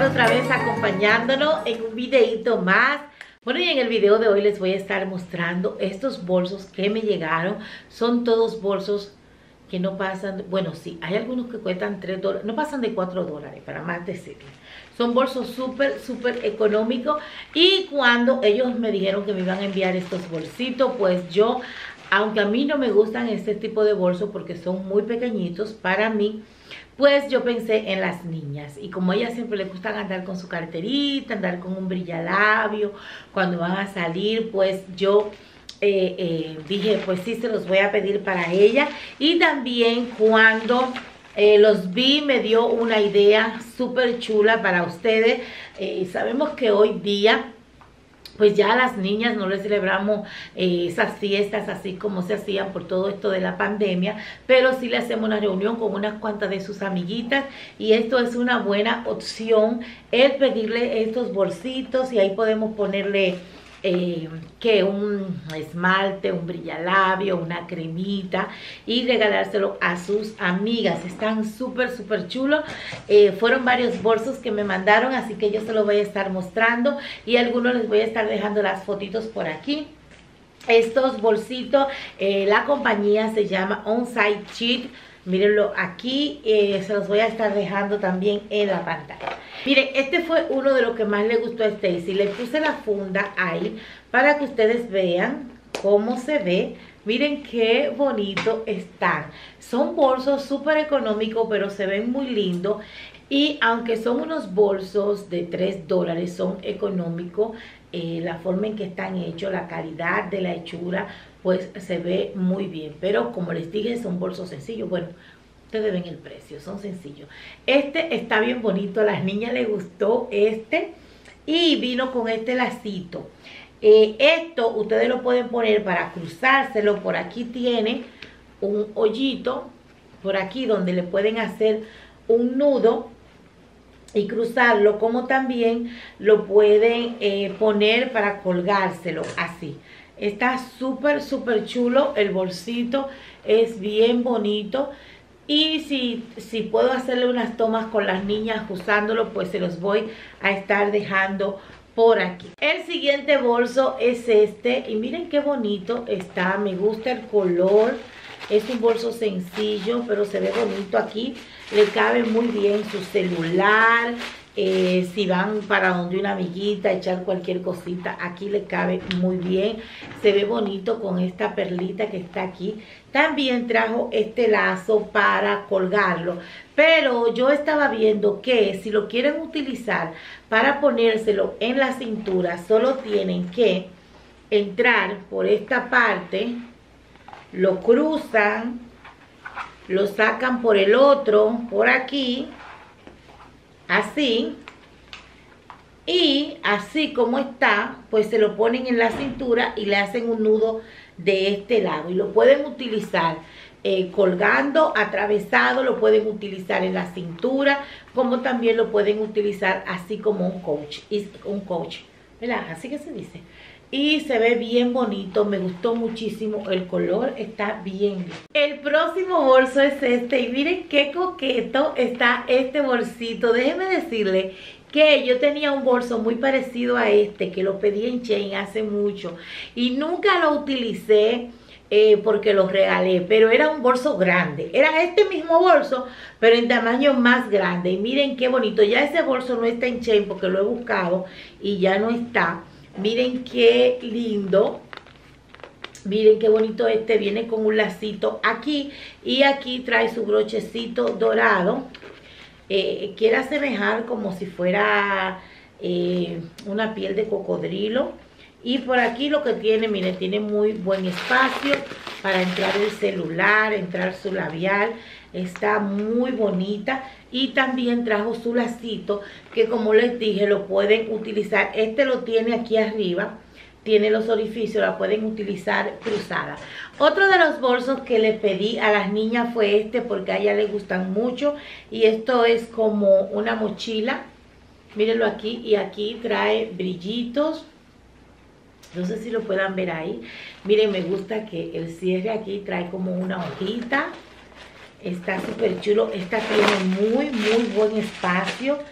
estar otra vez acompañándonos en un videito más. Bueno, y en el video de hoy les voy a estar mostrando estos bolsos que me llegaron. Son todos bolsos que no pasan, bueno, sí, hay algunos que cuestan $3, no pasan de $4, para más decirles. Son bolsos súper económicos. Y cuando ellos me dijeron que me iban a enviar estos bolsitos, pues yo, aunque a mí no me gustan este tipo de bolsos porque son muy pequeñitos para mí, pues yo pensé en las niñas. Y como a ellas siempre les gusta andar con su carterita, andar con un brillalabio cuando van a salir, pues yo dije, pues sí, se los voy a pedir para ella. Y también cuando los vi, me dio una idea súper chula para ustedes. Sabemos que hoy día pues ya a las niñas no les celebramos esas fiestas así como se hacían por todo esto de la pandemia, pero sí le hacemos una reunión con unas cuantas de sus amiguitas, y esto es una buena opción, el pedirle estos bolsitos, y ahí podemos ponerle que un esmalte, un brillalabio, una cremita, y regalárselo a sus amigas. Están súper chulos. Fueron varios bolsos que me mandaron, así que yo se los voy a estar mostrando, y algunos les voy a estar dejando las fotitos por aquí. Estos bolsitos, la compañía se llama On-Site Chic. Mírenlo aquí, se los voy a estar dejando también en la pantalla. Miren, este fue uno de los que más le gustó a Stacy. Le puse la funda ahí para que ustedes vean cómo se ve. Miren qué bonito están. Son bolsos súper económicos, pero se ven muy lindos. Y aunque son unos bolsos de $3, son económicos. La forma en que están hechos, la calidad de la hechura, pues se ve muy bien. Pero como les dije, son bolsos sencillos. Bueno, ustedes ven el precio, son sencillos. Este está bien bonito, a las niñas les gustó este. Y vino con este lacito. Esto ustedes lo pueden poner para cruzárselo. Por aquí tiene un hoyito, por aquí donde le pueden hacer un nudo y cruzarlo, como también lo pueden poner para colgárselo así. Está súper chulo el bolsito, es bien bonito. Y si puedo hacerle unas tomas con las niñas usándolo, pues se los voy a estar dejando por aquí. El siguiente bolso es este, y miren qué bonito está, me gusta el color. Es un bolso sencillo, pero se ve bonito. Aquí le cabe muy bien su celular. Si van para donde una amiguita, echar cualquier cosita, aquí le cabe muy bien. Se ve bonito con esta perlita que está aquí. También trajo este lazo para colgarlo. Pero yo estaba viendo que si lo quieren utilizar para ponérselo en la cintura, solo tienen que entrar por esta parte, lo cruzan, lo sacan por el otro, por aquí, así, y así como está, pues se lo ponen en la cintura y le hacen un nudo de este lado, y lo pueden utilizar colgando, atravesado, lo pueden utilizar en la cintura, como también lo pueden utilizar así como un coach, ¿verdad? Así que se dice. Y se ve bien bonito, me gustó muchísimo el color, está bien. El próximo bolso es este, y miren qué coqueto está este bolsito. Déjenme decirle que yo tenía un bolso muy parecido a este, que lo pedí en Shein hace mucho, y nunca lo utilicé porque lo regalé, pero era un bolso grande. Era este mismo bolso, pero en tamaño más grande. Y miren qué bonito, ya ese bolso no está en Shein porque lo he buscado y ya no está. Miren qué lindo. Miren qué bonito este. Viene con un lacito aquí. Y aquí trae su brochecito dorado. Quiere asemejar como si fuera una piel de cocodrilo. Y por aquí lo que tiene, miren, tiene muy buen espacio para entrar el celular, entrar su labial. Está muy bonita. Y también trajo su lacito, que como les dije, lo pueden utilizar. Este lo tiene aquí arriba, tiene los orificios, la pueden utilizar cruzada. Otro de los bolsos que le pedí a las niñas fue este, porque a ellas les gustan mucho. Y esto es como una mochila. Mírenlo aquí, y aquí trae brillitos. No sé si lo puedan ver ahí. Miren, me gusta que el cierre aquí trae como una hojita. Está súper chulo. Esta tiene muy buen espacio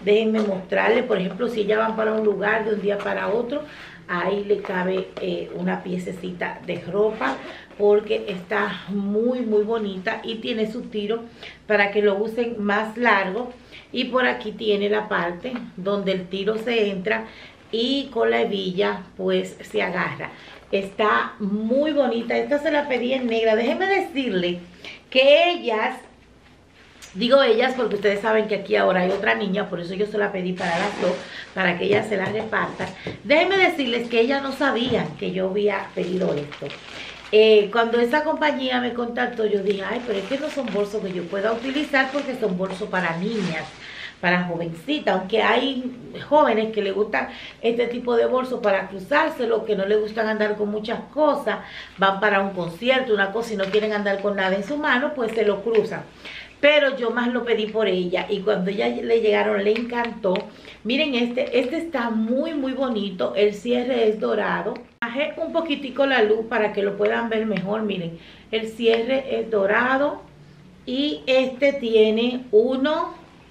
Déjenme mostrarle, por ejemplo, si ella va para un lugar de un día para otro, ahí le cabe una piececita de ropa, porque está muy bonita y tiene su tiro para que lo usen más largo. Y por aquí tiene la parte donde el tiro se entra y con la hebilla pues se agarra. Está muy bonita. Esta se la pedí en negra. Déjenme decirle que ellas, digo ellas porque ustedes saben que aquí ahora hay otra niña, por eso yo se la pedí para las dos, para que ellas se la repartan. Déjenme decirles que ellas no sabían que yo había pedido esto. Cuando esa compañía me contactó, yo dije, ay, pero es que no son bolsos que yo pueda utilizar, porque son bolsos para niñas, para jovencitas, aunque hay jóvenes que les gustan este tipo de bolsos para cruzárselo, que no les gustan andar con muchas cosas, van para un concierto, una cosa, y no quieren andar con nada en su mano, pues se lo cruzan. Pero yo más lo pedí por ella, y cuando ella le llegaron le encantó. Miren, este está muy bonito. El cierre es dorado. Bajé un poquitico la luz para que lo puedan ver mejor. Miren, el cierre es dorado y este tiene 1,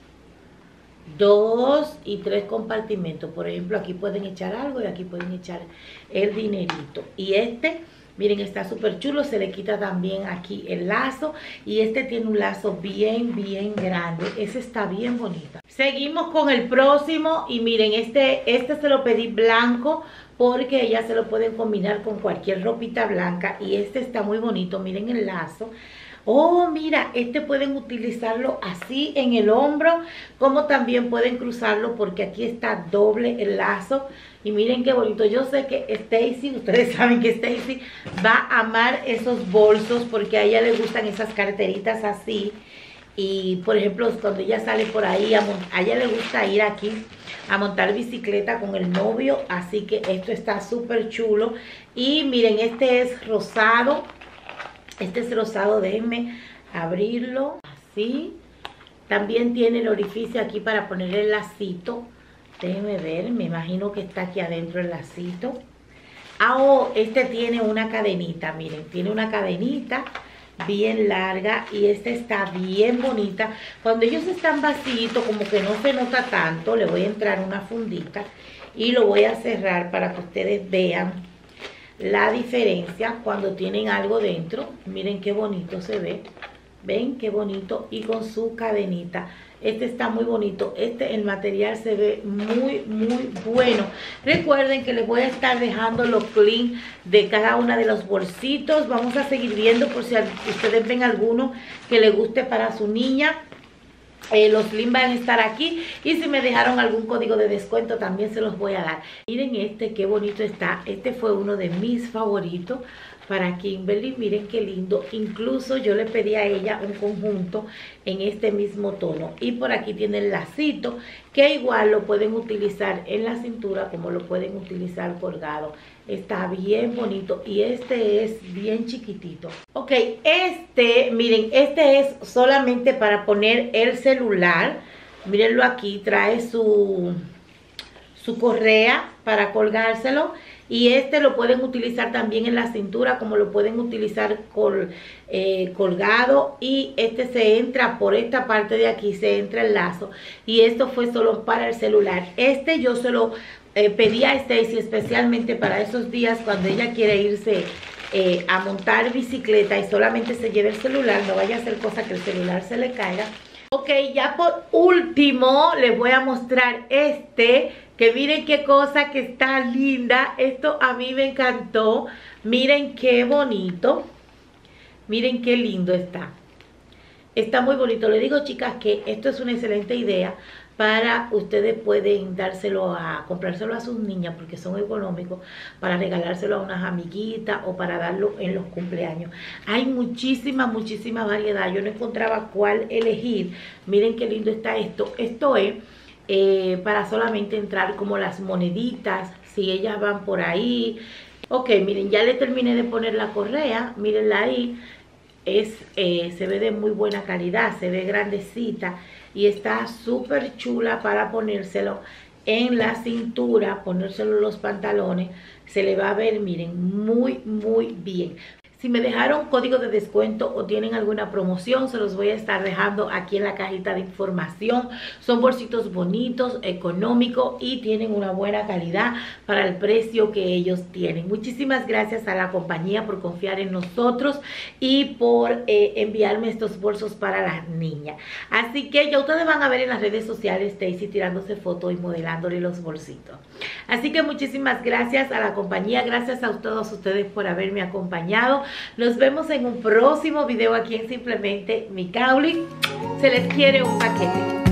2 y 3 compartimentos. Por ejemplo, aquí pueden echar algo y aquí pueden echar el dinerito. Y este, miren, está súper chulo. Se le quita también aquí el lazo. Y este tiene un lazo bien grande. Ese está bien bonito. Seguimos con el próximo. Y miren, este se lo pedí blanco, porque ellas se lo pueden combinar con cualquier ropita blanca. Y este está muy bonito. Miren el lazo. Oh, mira, este pueden utilizarlo así en el hombro, como también pueden cruzarlo, porque aquí está doble el lazo. Y miren qué bonito. Yo sé que Stacy, ustedes saben que Stacy va a amar esos bolsos, porque a ella le gustan esas carteritas así. Y por ejemplo, cuando ella sale por ahí, a ella le gusta ir aquí a montar bicicleta con el novio. Así que esto está súper chulo. Y miren, este es rosado. Este es rosado, déjenme abrirlo, así. También tiene el orificio aquí para poner el lacito. Déjenme ver, me imagino que está aquí adentro el lacito. Oh, este tiene una cadenita, miren, tiene una cadenita bien larga y esta está bien bonita. Cuando ellos están vacíos, como que no se nota tanto, le voy a entrar una fundita y lo voy a cerrar para que ustedes vean la diferencia cuando tienen algo dentro. Miren qué bonito se ve. Ven qué bonito, y con su cadenita. Este está muy bonito. El material se ve muy bueno. Recuerden que les voy a estar dejando los links de cada una de los bolsitos. Vamos a seguir viendo por si ustedes ven alguno que les guste para su niña. Los links van a estar aquí, y si me dejaron algún código de descuento también se los voy a dar. Miren este, qué bonito está. Este fue uno de mis favoritos para Kimberly. Miren qué lindo. Incluso yo le pedí a ella un conjunto en este mismo tono. Y por aquí tiene el lacito, que igual lo pueden utilizar en la cintura como lo pueden utilizar colgado. Está bien bonito, y este es bien chiquitito. Ok, miren, este es solamente para poner el celular. Mírenlo aquí, trae su correa para colgárselo. Y este lo pueden utilizar también en la cintura, como lo pueden utilizar colgado. Y este se entra por esta parte de aquí, se entra el lazo. Y esto fue solo para el celular. Este yo se lo pedí a Stacy especialmente para esos días cuando ella quiere irse a montar bicicleta y solamente se lleve el celular. No vaya a hacer cosa que el celular se le caiga. Ok, ya por último les voy a mostrar que miren qué cosa que está linda. Esto a mí me encantó. Miren qué bonito. Miren qué lindo está. Está muy bonito. Le digo, chicas, que esto es una excelente idea para ustedes pueden comprárselo a sus niñas, porque son económicos, para regalárselo a unas amiguitas o para darlo en los cumpleaños. Hay muchísima variedad. Yo no encontraba cuál elegir. Miren qué lindo está esto. Esto es para solamente entrar como las moneditas, si ellas van por ahí. Ok, miren, ya le terminé de poner la correa. Mírenla ahí. Se ve de muy buena calidad, se ve grandecita y está súper chula para ponérselo en la cintura, ponérselo en los pantalones. Se le va a ver, miren, muy bien. Si me dejaron código de descuento o tienen alguna promoción, se los voy a estar dejando aquí en la cajita de información. Son bolsitos bonitos, económicos y tienen una buena calidad para el precio que ellos tienen. Muchísimas gracias a la compañía por confiar en nosotros y por enviarme estos bolsos para las niñas. Así que ya ustedes van a ver en las redes sociales Stacy tirándose fotos y modelándole los bolsitos. Así que muchísimas gracias a la compañía, gracias a todos ustedes por haberme acompañado. Nos vemos en un próximo video aquí en Simplemente Mi Kauli. Se les quiere un paquete.